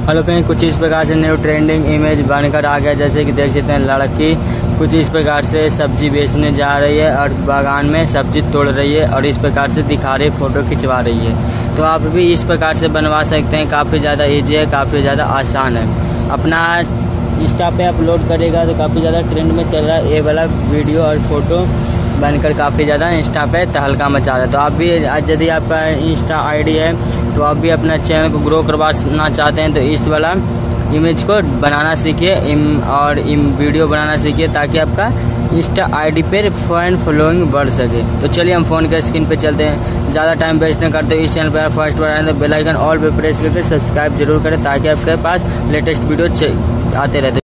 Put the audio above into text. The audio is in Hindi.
हेलो फ्रेंड, कुछ इस प्रकार से न्यू ट्रेंडिंग इमेज बनकर आ गया। जैसे कि देख सकते हैं, लड़की कुछ इस प्रकार से सब्जी बेचने जा रही है और बागान में सब्जी तोड़ रही है और इस प्रकार से दिखा रही है, फोटो खिंचवा रही है। तो आप भी इस प्रकार से बनवा सकते हैं। काफ़ी ज़्यादा ईजी है, काफ़ी ज़्यादा आसान है। अपना इंस्टा पे अपलोड करेगा तो काफ़ी ज़्यादा ट्रेंड में चल रहा है ये वाला वीडियो और फोटो बनकर काफ़ी ज़्यादा इंस्टा पे तहलका मचा रहा है। तो आप भी, यदि आपका इंस्टा आईडी है तो आप भी अपना चैनल को ग्रो करवाना चाहते हैं तो इस वाला इमेज को बनाना सीखिए और वीडियो बनाना सीखिए, ताकि आपका इंस्टा आईडी पे फैन फॉलोइंग बढ़ सके। तो चलिए हम फ़ोन के स्क्रीन पे चलते हैं। ज़्यादा टाइम वेस्ट नहीं करते। इस चैनल पर फर्स्ट बार आए तो बेल आइकन ऑल पे प्रेस करके सब्सक्राइब जरूर करें, ताकि आपके पास लेटेस्ट वीडियो आते रहते।